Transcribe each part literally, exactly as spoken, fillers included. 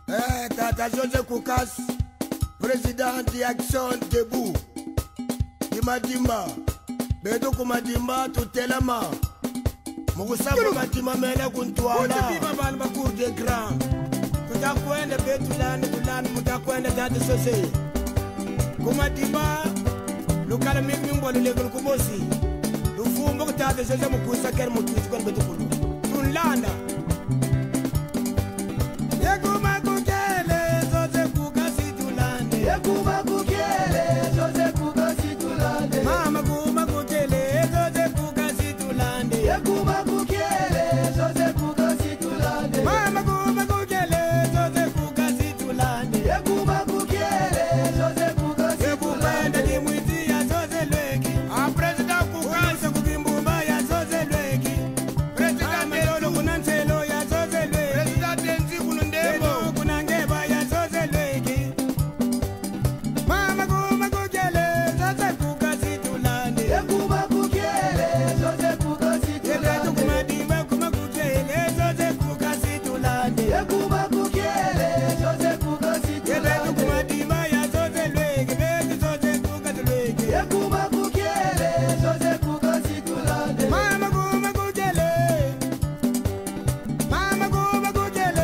Eh, Tata José Koukas, président d'Action Debout. Dimadimba, Bedo Kumadimba, Tutelama. Moussakou Madima Mele Kuntuala. Biba Balba Cour des Grands. Mutakwende Betulan, Tulan, Mutakwende Tata José. Kumadimba, Lukala Mimbo, le Level Kumosi. Lufumbo Tata José Mukusa Kermutu, Betukulu. Tunlanda. Yekuma kukele, Jose Kukasi Tulande. Yekuma kukele, Jose Kukasi Tulande. Mama kuma kukele, Jose Kukasi Tulande. Yekuma kukele, Jose Kukasi Tulande. Mama kuma kukele, Jose Kukasi Tulande. Yekuma kukele, Jose Kukasi Tulande. Yekupenda kimwiti ya Jose Lweki. A president Kukasi kukimbumba ya Jose Lweki. President Melolo kunanselo ya Jose Lweki. President Tenzi kunundebo kunangeba ya Jose Lweki. Mama kuma kukele, Jose Kukasi Tulande. Yekuma kukele, Jose Kukasi Tulande. Yebetu kumadimba kuma kukele, Jose Kukasi Tulande. Yekuma kukele, Jose Kukasi Tulande. Yebetu kumadimba ya Jose Lweki. Betu Jose Kukasi Lweki. Yekuma kukele, Jose Kukasi Tulande. Mama kuma kukele. Mama kuma kukele.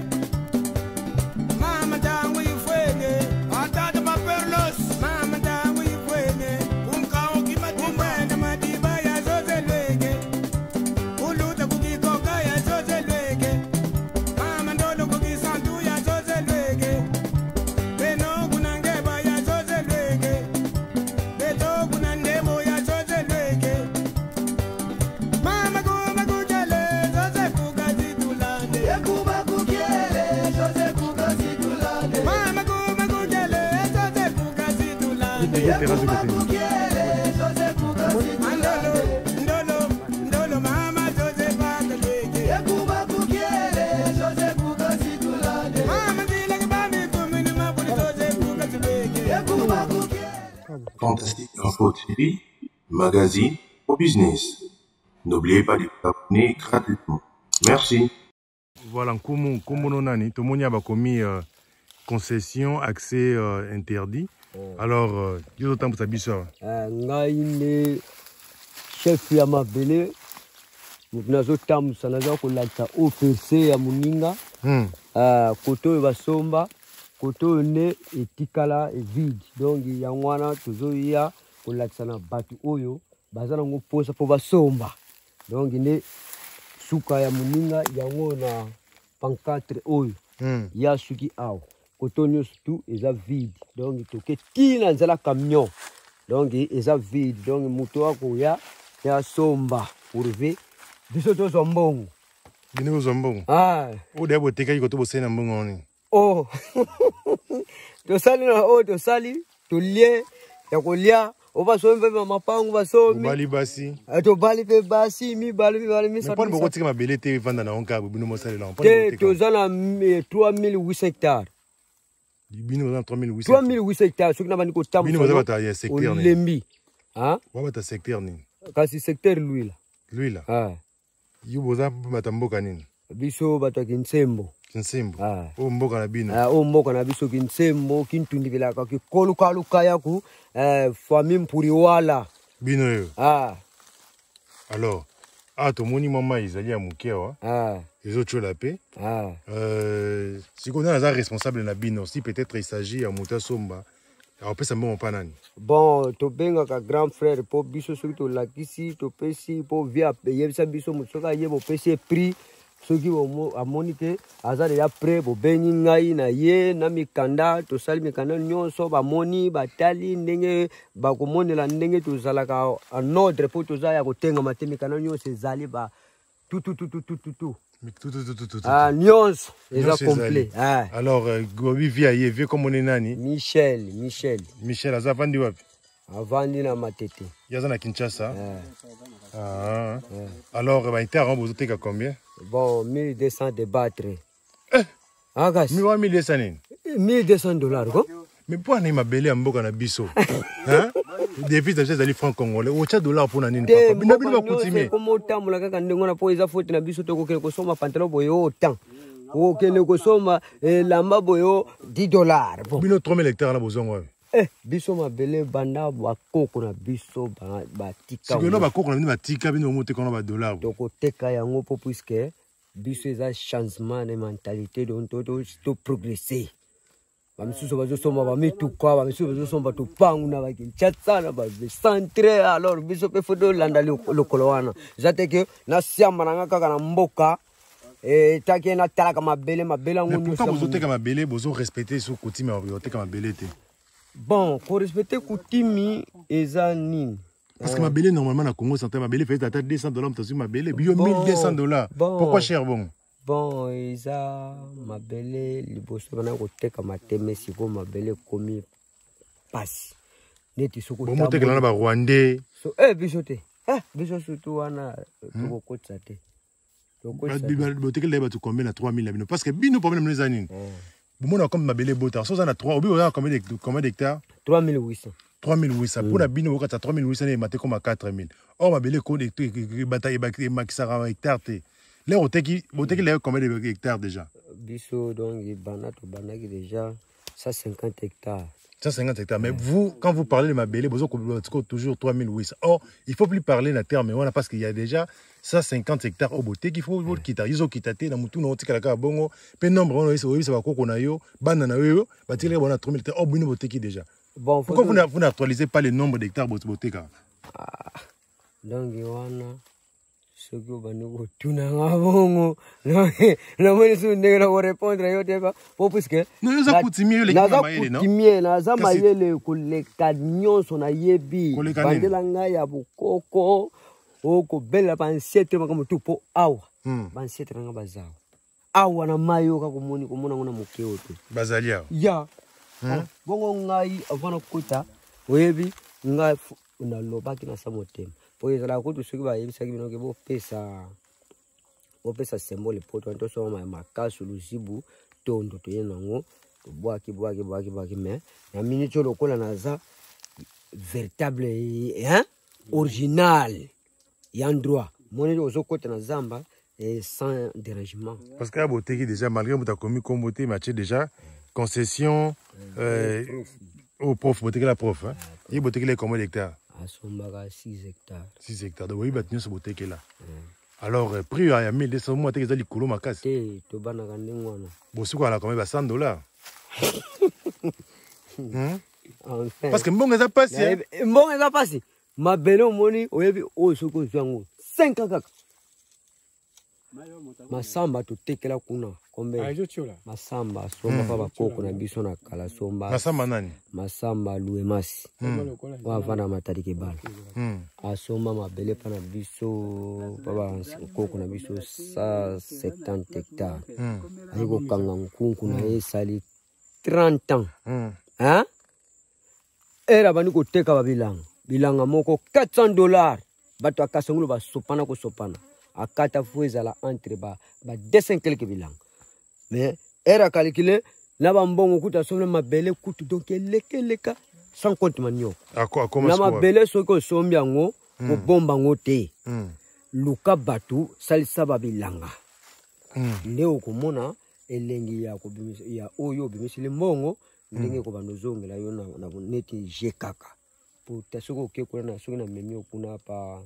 Mama tangu ifwene. Atata maperlos. Mama tangu ifwene. Unkao kimatimba. Umwenda madimba ya Jose Lweki. Uluta kukikoka ya Jose Lweki. Mama ndolo kukisantu ya Jose Lweki. Beno kunangeba ya Jose Lweki. Beto kunandemo ya Jose Lweki. Mama kuma kukele, Jose Kukasi Tulande. Yekuma kukele, Jose Kukasi Tulande. Mama kuma kukele, Jose Kukasi Tulande. Yekuma kukele, Jose Kukasi Tulande. Ndolo, ndolo mama Jose Pakaleke. Yekuma kukele, Jose Kukasi Tulande. Mama zile kibami kumini mabuli Jose Kukasi Lweki. Yekuma kukele. Fantastique Info T V, magazine au business. N'oubliez pas de vous abonner gratuitement. Merci. Voilà, Nkumu, Nkumu no nani, tout le monde a commis euh, concession, accès euh, interdit. Alors, euh, il y a d'autant pour sa biso. Ngai chef ya mabele munazo tamu sana za kulata O P C ya muninga. Hmm. Ah, koto basomba, koto ne etikala e vide. Donc ya ngwana tozoya kulata na batu oyo bazana ngoposa po basomba. Donc ne suka ya muninga yango na pancarte oyo. Hmm. Ya suki awo. Koto nyonso tu eza vide. Donc toke tina nzala camion. Donc eza vide. Donc moto wako ya ya somba pour ve biso to zombongo. Bini ko zombongo. Ah. O de bo teka ko to bo sena mbongo ni. Oh. To sali na o to sali to lie ya ko lia o ba so mbe mapangu ba so mi. Bali basi. To bali pe basi mi bali mi bali mi sa. Mais pas beaucoup tika mabele te vanda na onka bino mo sali la. Te to zana trois mille huit cents hectares. Bino za trois mille huit cents. trois mille huit cents hectares soki na bani ko tamu. Bino za bata ya secteur ni. Lembi. Hein? Wa bata secteur ni. Kasi secteur lui là. Lui là. Ah. Yo boza bata mboka nini? Biso bata kinsembo. Kinsembo. Ah. O mboka na bino. Ah, o mboka na biso kinsembo kintundibela ka koluka luka yaku eh famille mpuriwala. Bino yo. Ah. Alors, ah to moni mama izali ya mukewa. Ah. Les autres la paix. Ah. Euh, si on est responsable na bino, si peut-être il s'agit à Mouta Somba, on peut savoir pas nani. Bon, to benga ka grand frère po biso soki to lakisi to pesi po via yebisa biso mutsoka yebo pesi prix soki bo amonike azali ya prêt bo benyi ngai na ye na mikanda to sali mikanda nyonso ba moni batali ndenge ba komonela ndenge to zalaka en ordre po to za ya kotenga matemi kana nyonso ezali ba tout tout tout tout tout tout tout. Mais tout tout tout tout tout. Ah nyonso eza complet. Ah. Alors Gobi via ye vie comme on est nani? Michel, Michel. Michel azavandi wapi? Avandi na matete. Yaza na Kinshasa. Ah. Ah. Alors ba inter vous êtes à combien? Bon, mille deux cents de battre. Eh. Ah gas. mille deux cents nini? mille deux cents dollars quoi? Mais pourquoi n'est ma belle mboka na biso? Hein? Des fils de les francs congolais. Au chat dollar pour nani papa. Bina bina ba coutumier. Comment tamula kaka ndengona po eza faute na biso to kokele ko soma pantalon boyo autant. okende kosomba elamba boyo dix dollars. Bon. Bino trois mille hectares là bozongo. Eh, biso mabele banda bakoko na biso batika. Si bino bakoko na bino batika bino mote kono ba dollars. Donc oteka yango po puisque biso eza changement de mentalité donc to to progresser. Bamisuso bazosomba bamituka, bamisuso bazosomba tupangu na bakinchata na ba centre alors biso pe fodo landa lokolo wana. Zate que na siamba na kaka na mboka et taki na talaka mabele mabele ngoni. Mais pourquoi vous oteka mabele bozo respecter so coutume ya oteka mabele te? Bon, pour respecter coutume eza nini? Parce que mabele normalement na Congo central mabele fait à deux cents dollars sur mabele, bio mille deux cents dollars. Pourquoi cher bon? Bon, eza mabele liboso bana koteka mateme siko mabele komi passe. Neti soko tabu. Bon moteka na ba Rwandais. So eh bisote. Eh biso surtout wana toko kotsa te. Toko kotsa. Boteka leba tu combien na trois mille parce que bino problème les anines. Bon on a comme mabele bota. So na trois, obi on a combien de combien d'hectares? trois mille huit cents. trois mille huit cents. Pour la bino okata trois mille huit cents et maté comme à quatre mille. Or mabele ko de bataille makisara hectare te. Là, vous avez combien d'hectares déjà? Bisso, donc, il y a déjà cent cinquante hectares. cent cinquante hectares. Mais vous, quand vous parlez de mabele, vous avez toujours trois mille huit cents. Or, il ne faut plus parler de terme, parce qu'il y a déjà cent cinquante hectares au beauté qu'il faut quitter. Ils ont quitté, dans tout le monde, il y a bongo, peu nombre, on a eu ça, on a eu, banana, on a trois mille hectares. Oh, bon, beauté qui déjà. Pourquoi vous n'actualisez pas le nombre d'hectares beauté? Donc, il y a ce que vous avez tout na ngabongo na mwene su ndenge na répondre yote ba puisque nous za coutumier le kimayele non coutumier na za mayele koleka nyonso na yebi bandela ngai ya bukoko oko bela bansiete makamo tupo awa bansiete nga bazao awa na mayo ka komoni komona ngona mokeo te bazalia ya bongo ngai avana kuta webi ngai na lobaki na samotema. Pour les gens qui sont là, ils sont là, ils pesa, ils pesa symbole pour toi. Toi, sur ma ma casse le zibu, ton ton ton yango, tu bois qui bois qui bois qui bois qui mais, la minute le cola naza véritable hein, original, y droit. Mon est au côté na zamba et sans dérangement. Parce que la beauté qui déjà malgré que tu as commis comme beauté, mais tu déjà concession au prof, beauté que la prof, hein, il beauté qui est combien d'hectares? six hectares. six hectares. Donc, oui, ce boutique là. Alors, prix à mille deux cents mois, tu as dit que tu as dit que tu as dit que tu as dit cent dollars. Parce que bon, ça passe. Bon, ça passe. Ma belle money, au début, au secours, cinq kaka. Masamba to take la kuna. Combien? Masamba, somba pa bakoko na biso na kala somba. Masamba nani? Masamba luemasi. Wa vana matari ke bala. Asomba mabele pa na biso baba koko na biso cent septante hectares. Ayiko kanga nkunku na esali trente ans. Hein? Era bani ko teka ba bilanga. Bilanga moko quatre cents dollars. Bato akasangulu ba sopana ko sopana. Akata fuezala entre ba ba deux cents quelques bilang. Mais era calculé na ba mbongo kuta somle mabele kutu donc leke leka sans compte manio. Ako comment na mabele soko sombi yango ko bomba ngote. Luka batu salisa ba bilanga. Ndeo komona elengi ya ko ya oyo bimisile mbongo ndenge ko banozongela yo na na neti jekaka. Pour tasoko ke ko na soko na memi okuna pa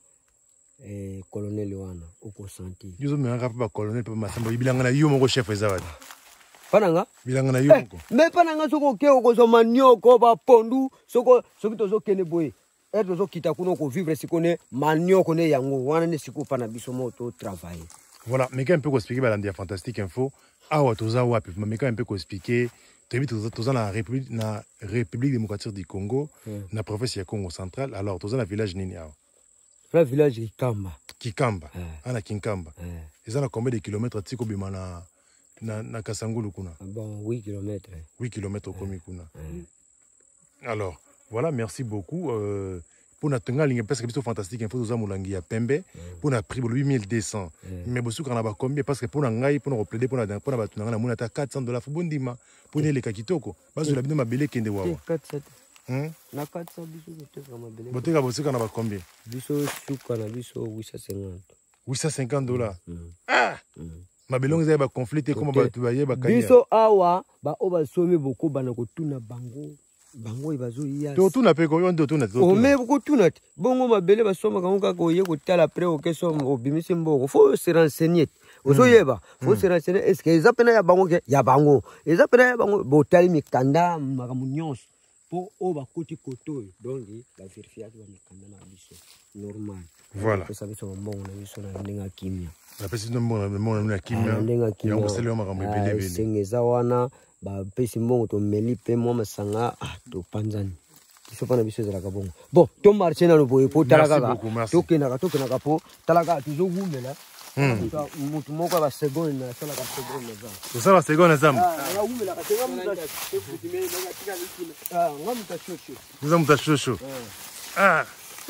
eh colonel wana oko santi yuzo me ngapa ba colonel pa masamba bilanga na yo moko chef ezawadi pananga bilanga na yo moko me pananga soko ke oko so manioko ba pondu soko soko tozo kene boye et tozo kita kuno ko vivre sikone manioko ne yango wana ne siku pana biso moto travailler. Voilà, mais quand un peu expliquer ba landia fantastique info awa toza wapi mais quand un peu expliquer tu toza toza na république na république démocratique du Congo na province ya Congo central alors toza na village nini awa? Le village Kikamba. Kikamba. Ah, na Kinkamba. Ils ont combien de kilomètres tiko bima na na na Kasangulu kuna? Bon, huit kilomètres. huit kilomètres komi kuna. Alors, voilà, merci beaucoup euh, pour notre ligne parce que c'est fantastique info nous amulangi ya pembe pour na prix huit mille deux cents. Mais bosu kana ba combien parce que pour na ngai pour na plaider pour na pour na batunanga na mona ta quatre cents dollars fubundima pour ne le kakitoko. Bazo la bino mabele kende wawa. quatre cents. Hmm? Na quatre cents biso boteka mabele. Boteka bosika na ba combien? Biso suka na biso huit cent cinquante. huit cent cinquante dollars. Ah! mabelongo eza ba conflit te comme ba tu ba yeba kanya biso awa ba oba somi boko bana ko tuna bango bango ibazo iya to tuna pe ko yondo tuna to o me boko tuna bongo mabele ba soma kango ka ko ye ko tala après o ke somo o bimisi mboko faut se renseigner ozo yeba faut se renseigner est-ce que eza pena ya bango ke ya bango eza pena ya bango bo tali mikanda makamu nyonso po o ba koti koto donc la vérifier ba mikanda na biso normal. Voilà. Ça veut dire bon na biso na ndenga kimia. La pesi no mbona mbona na kimia. Ndenga kimia. Ya musele ma kambe bele bele. Sengeza wana ba pesi mbongo to meli pe mo masanga ah to panzani. Biso pana biso zela ka bongo. Bon, to marché na no boye po talaka. To kena ka to kena ka po talaka tu zo gumela. Hmm. Mutu moko ba seconde na sala ka seconde na zamba. To sala seconde na zamba. Ah, ya gumela ka tenga muta to kutimeli na tika likina. Ah, ngamuta chocho. Nous avons ta chocho. Ah.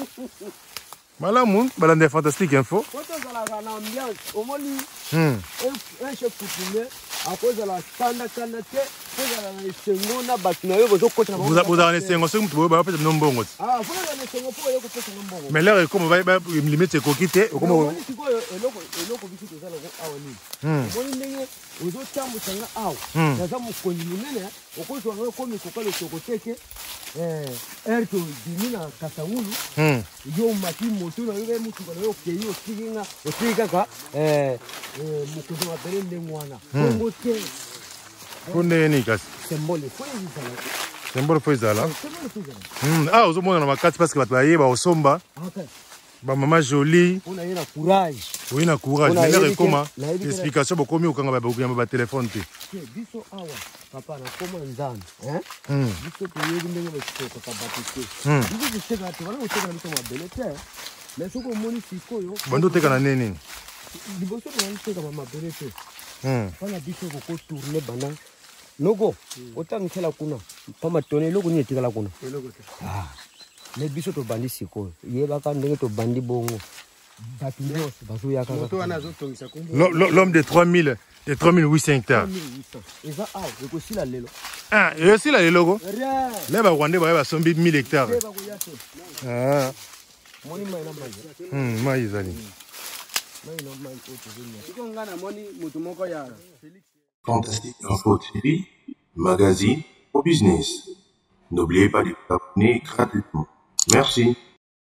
Malamu, balande fantastique info. Quand on a la ambiance, au moins Hmm. un chef coutumier à cause de la standa kanate, cause de la sengona bakina yo bozo kota. Vous avez vous avez sengo sengo tu ba peut-être non bongo. Ah, vous avez sengo po yo ko pesa mbongo. Mais là comme va ba limite ko kité comme ko eloko eloko biso to zala ko awani. Hmm. Moni ndenge ozo tambo sanga aw. Na za mo ko nyinene okozo ngo ko mi ko kale to ko teke eh erto dimina katawulu. Hmm. Yo maki moto na yo mutu ko yo ke yo tiginga o tiga ka eh eh mukuzo wa berende mwana. Kongo te. Konde ni kasi. Symbole ko yizala. Symbole fo izala. Symbole fo izala. Hmm. Ah ozo mona na makati parce que ba ba yeba osomba. Okay. Ba maman jolie. On a eu la courage. Oui na courage. Mais là comment explication ba komi okanga ba ba ba téléphone te. Biso awa papa na koma nzana hein Hmm. biso to yebi ndenge ba tsoko ka batike Hmm. biso tseka te wala tseka na biso mabele te mais soko moni sikoyo Bando teka na nini? liboso na tseka ma mabele te Hmm. wana biso ko ko tourner bana loko otamikela kuna pama tone loko ni etikala kuna ah mais biso to bandi sikoyo yeba ka ndenge to bandi bongo batinos bazo yaka moto wana zo tongisa kumbu L'homme de trois mille de trois mille huit cents hectares. eza ah eko sila lelo Ah, et aussi là les logos. rien Là ba Rwanda ba ba sombi mille hectares. eba ko yaso Ah. moni mai na mai Hmm, mai zali. mai na mai ko tuzini siko ngana moni mutu moko ya Fantastique Info T V, magazine au business. N'oubliez pas de vous abonner gratuitement. Merci.